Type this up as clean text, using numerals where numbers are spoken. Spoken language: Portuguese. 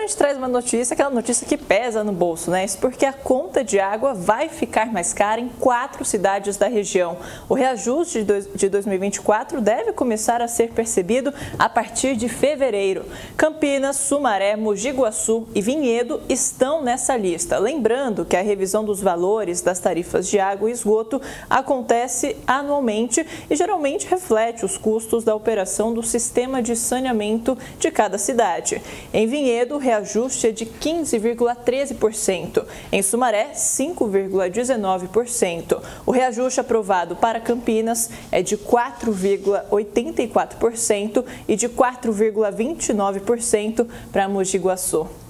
gente traz uma notícia, aquela notícia que pesa no bolso, né? Isso porque a conta de água vai ficar mais cara em 4 cidades da região. O reajuste de 2024 deve começar a ser percebido a partir de fevereiro. Campinas, Sumaré, Mogi Guaçu e Vinhedo estão nessa lista. Lembrando que a revisão dos valores das tarifas de água e esgoto acontece anualmente e geralmente reflete os custos da operação do sistema de saneamento de cada cidade. Em Vinhedo, o reajuste é de 15,13%. Em Sumaré, 5,19%. O reajuste aprovado para Campinas é de 4,84% e de 4,29% para Mogi Guaçu.